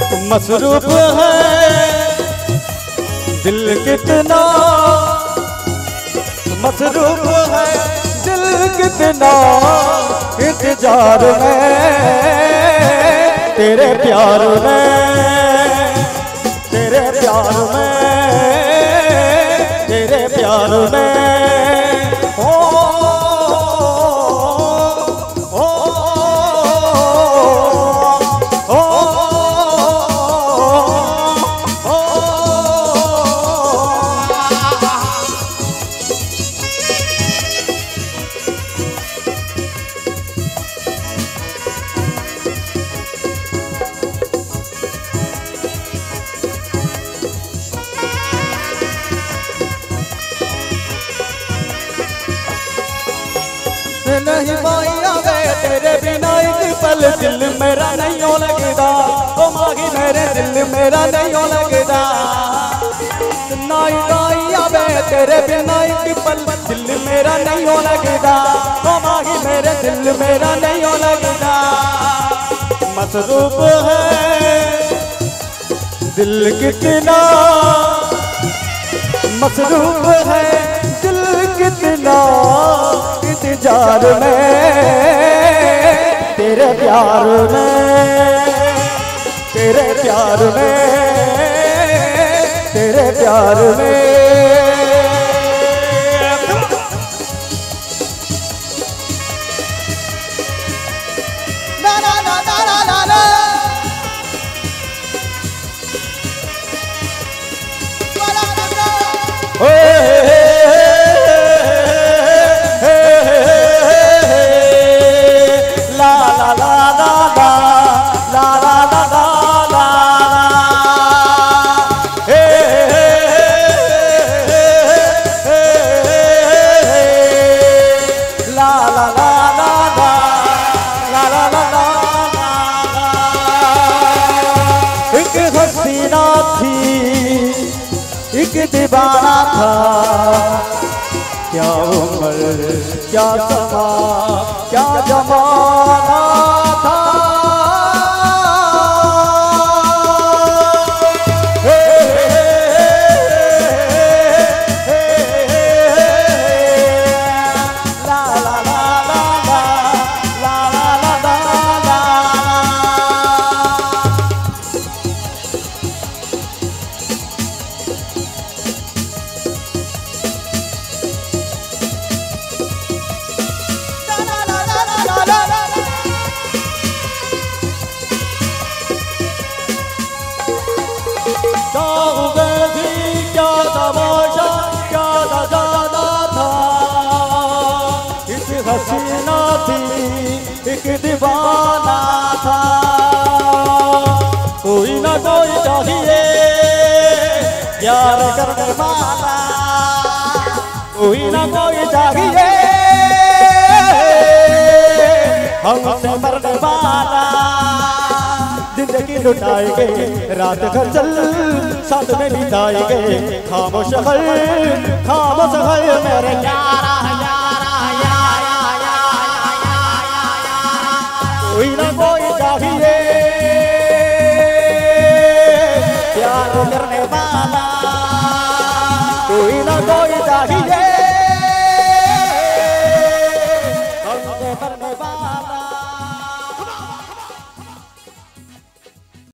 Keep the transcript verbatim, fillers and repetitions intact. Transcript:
मसरूफ है दिल कितना, मसरूफ है दिल कितना, इंतजार में तेरे प्यार में, तेरे प्यार में, तेरे प्यार में। ओ ओ ओ नहीं माया वे तेरे बिना एक पल दिल मेरा नहीं हो लगदा, ओ माही मेरे दिल मेरा नहीं हो लगदा। नहीं माया वे तेरे बिना एक पल दिल मेरा नहीं हो लगदा, ओ माही मेरे दिल मेरा नहीं हो लगदा। मसरूफ है दिल कितना, मसरूफ है दिल कितना, इंतजार में तेरे प्यार में, तेरे प्यार में, तेरे प्यार में। ना ना ना ना ना ना ना एक दीवाना था, क्या उम्र क्या समा क्या जमाना था। हे हे हे हे ला ला ला ला ला ला ला ला ला। क्या तमाशा क्या नजारा था, एक हसीना थी एक दीवाना था। कोई ना कोई चाहिए प्यार करने वाला, कोई ना कोई चाहिए हमसे मरने वाला। जिंदगी लुटाएंगे रात घर चल साथ में बिताएंगे, खामोश है खामोश है मेरे यारा यारा यारा यारा। कोई ना कोई चाहिए प्यार